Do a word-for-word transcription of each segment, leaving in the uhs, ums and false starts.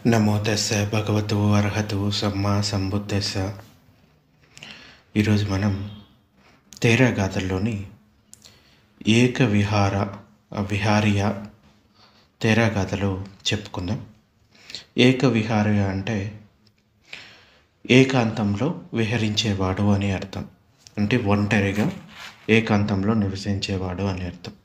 నమో తస్స భగవతో అర్హతో సమ్మా సంబుద్ధస్స. ఈరోజు మనం తేరా గాథల్లోని ఏక విహార విహారియ తేరా గాథలో చెప్పుకుందాం. ఏక విహారియ అంటే ఏకాంతంలో విహరించేవాడు అని అర్థం. అంటే ఒంటరిగా ఏకాంతంలో నివసించేవాడు అని అర్థం.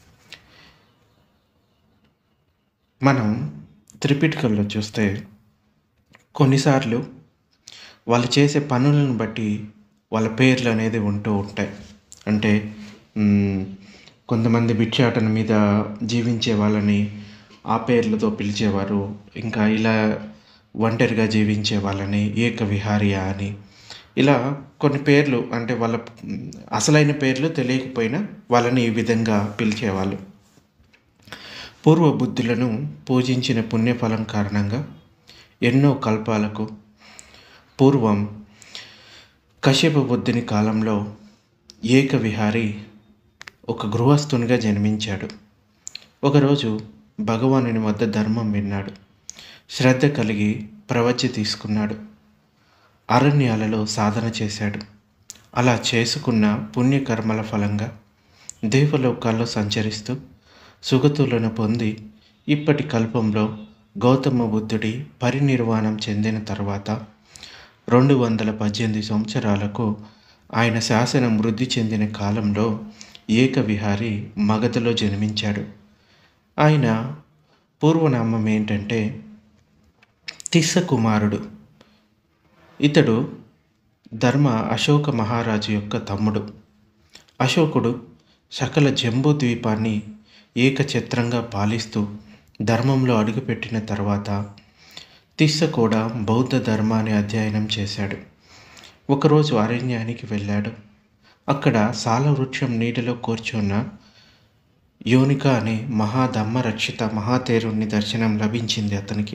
మనం త్రిపిటకంలో చూస్తే కొన్నిసార్లు వాళ్ళు చేసే పనులను బట్టి వాళ్ళ పేర్లు అనేది ఉంటూ ఉంటాయి. అంటే కొంతమంది భిక్షాటన మీద జీవించే వాళ్ళని ఆ పేర్లతో పిలిచేవారు. ఇంకా ఇలా ఒంటరిగా జీవించే వాళ్ళని ఏక విహారియ అని, ఇలా కొన్ని పేర్లు, అంటే వాళ్ళ అసలైన పేర్లు తెలియకపోయినా వాళ్ళని ఈ విధంగా పిలిచేవాళ్ళు. పూర్వ బుద్ధులను పూజించిన పుణ్యఫలం కారణంగా ఎన్నో కల్పాలకు పూర్వం కశ్యప బుద్ధుని కాలంలో ఏక విహారి ఒక గృహస్థునిగా జన్మించాడు. ఒకరోజు భగవానుని వద్ద ధర్మం విన్నాడు. శ్రద్ధ కలిగి ప్రవజ్య తీసుకున్నాడు. అరణ్యాలలో సాధన చేశాడు. అలా చేసుకున్న పుణ్యకర్మల ఫలంగా దేవలోకాల్లో సంచరిస్తూ సుగతులను పొంది ఇప్పటి కల్పంలో గౌతమ బుద్ధుడి పరినిర్వాణం చెందిన తర్వాత రెండు వందల పద్దెనిమిది సంవత్సరాలకు ఆయన శాసనం వృద్ధి చెందిన కాలంలో ఏక విహారి మగధలో జన్మించాడు. ఆయన పూర్వనామం ఏంటంటే తిస్స కుమారుడు. ఇతడు ధర్మ అశోక మహారాజు యొక్క తమ్ముడు. అశోకుడు సకల జంబూ ద్వీపాన్ని ఏకఛత్రంగా పాలిస్తూ ధర్మంలో అడుగుపెట్టిన తర్వాత తిస్స కూడా బౌద్ధ ధర్మాన్ని అధ్యయనం చేశాడు. ఒకరోజు అరణ్యానికి వెళ్ళాడు. అక్కడ సాల వృక్షం నీటిలో కూర్చున్న యోనిక అనే మహాధమ్మ రక్షిత మహాతేరుని దర్శనం లభించింది అతనికి.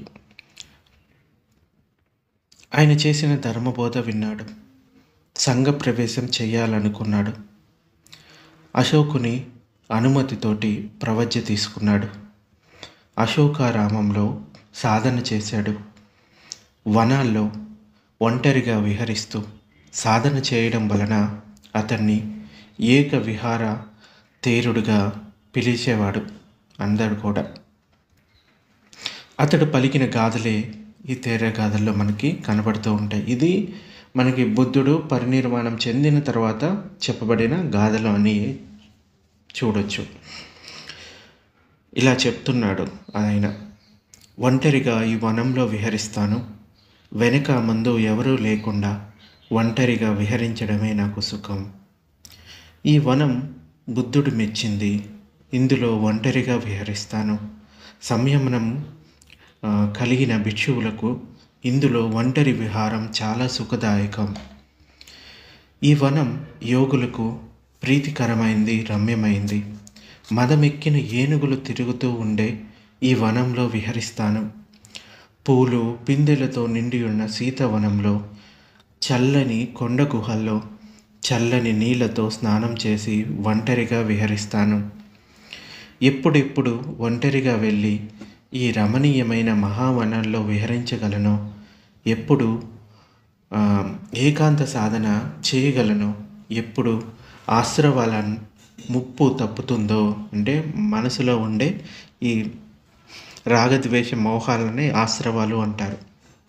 ఆయన చేసిన ధర్మబోధ విన్నాడు. సంఘ ప్రవేశం చేయాలనుకున్నాడు. అశోకుని అనుమతితోటి ప్రవజ్య తీసుకున్నాడు. అశోకారామంలో సాధన చేశాడు. వనాల్లో ఒంటరిగా విహరిస్తూ సాధన చేయడం వలన అతన్ని ఏక విహార తేరుడుగా పిలిచేవాడు అందరు కూడా. అతడు పలికిన గాథలే ఈ తేరా గాథల్లో మనకి కనబడుతూ ఉంటాయి. ఇది మనకి బుద్ధుడు పరినిర్వాణం చెందిన తర్వాత చెప్పబడిన గాథలు అని చూడొచ్చు. ఇలా చెప్తున్నాడు ఆయన, ఒంటరిగా ఈ వనంలో విహరిస్తాను. వెనుక ముందు ఎవరూ లేకుండా ఒంటరిగా విహరించడమే నాకు సుఖం. ఈ వనం బుద్ధుడు మెచ్చింది. ఇందులో ఒంటరిగా విహరిస్తాను. సంయమనం కలిగిన భిక్షువులకు ఇందులో ఒంటరి విహారం చాలా సుఖదాయకం. ఈ వనం యోగులకు ప్రీతికరమైంది, రమ్యమైంది. మదమెక్కిన ఏనుగులు తిరుగుతూ ఉండే ఈ వనంలో విహరిస్తాను. పూలు పిందెలతో నిండి ఉన్న సీతవనంలో, చల్లని కొండ గుహల్లో చల్లని నీళ్లతో స్నానం చేసి ఒంటరిగా విహరిస్తాను. ఎప్పుడెప్పుడు ఒంటరిగా వెళ్ళి ఈ రమణీయమైన మహావనంలో విహరించగలను, ఎప్పుడు ఏకాంత సాధన చేయగలను, ఎప్పుడు ఆశ్రవాల ముప్పు తప్పుతుందో, అంటే మనసులో ఉండే ఈ రాగద్వేష మోహాలనే ఆశ్రవాలు అంటారు.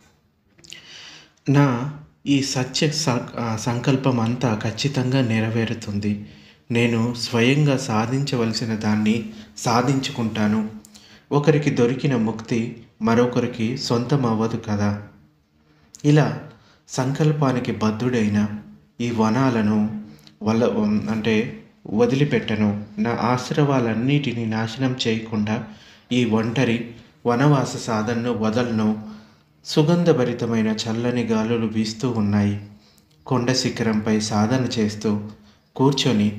నా ఈ సత్య సంకల్పం అంతా ఖచ్చితంగా నెరవేరుతుంది. నేను స్వయంగా సాధించవలసిన దాన్ని సాధించుకుంటాను. ఒకరికి దొరికిన ముక్తి మరొకరికి సొంతం అవ్వదు కదా. ఇలా సంకల్పానికి బద్ధుడైన ఈ వనాలను వల్ల అంటే వదిలిపెట్టను. నా ఆశ్రవాలన్నిటినీ నాశనం చేయకుండా ఈ ఒంటరి వనవాస సాధనను వదలను. సుగంధభరితమైన చల్లని గాలులు వీస్తూ ఉన్నాయి. కొండ శిఖరంపై సాధన చేస్తూ కూర్చొని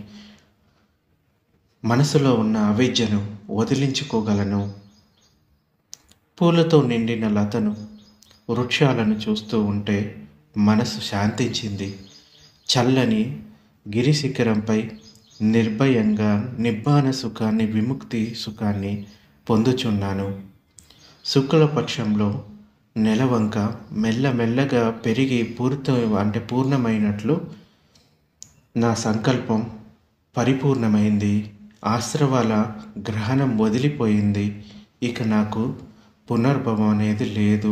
మనసులో ఉన్న అవిద్యను వదిలించుకోగలను. పూలతో నిండిన లతను, వృక్షాలను చూస్తూ ఉంటే మనసు శాంతించింది. చల్లని గిరి శిఖరంపై నిర్భయంగా నిబ్బాన సుఖాన్ని, విముక్తి సుఖాన్ని పొందుచున్నాను. శుక్లపక్షంలో నెలవంక మెల్లమెల్లగా పెరిగి పూర్త అంటే పూర్ణమైనట్లు నా సంకల్పం పరిపూర్ణమైంది. ఆశ్రవాల గ్రహణం వదిలిపోయింది. ఇక నాకు పునర్భవం అనేది లేదు.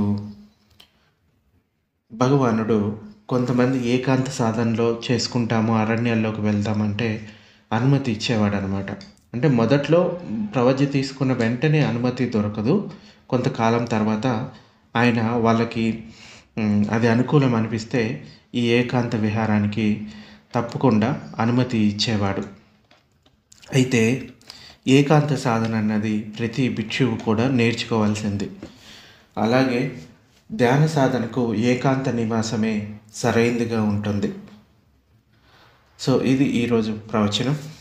భగవానుడు కొంతమంది ఏకాంత సాధనలో చేసుకుంటాము, అరణ్యాల్లోకి వెళ్దామంటే అనుమతి ఇచ్చేవాడనమాట. అంటే మొదట్లో ప్రవజ్య తీసుకున్న వెంటనే అనుమతి దొరకదు. కొంతకాలం తర్వాత ఆయన వాళ్ళకి అది అనుకూలం అనిపిస్తే ఈ ఏకాంత విహారానికి తప్పకుండా అనుమతి ఇచ్చేవాడు. అయితే ఏకాంత సాధన అన్నది ప్రతి భిక్షువు కూడా నేర్చుకోవాల్సింది. అలాగే ధ్యాన సాధనకు ఏకాంత నివాసమే సరైందిగా ఉంటుంది. సో ఇది ఈరోజు ప్రవచనం.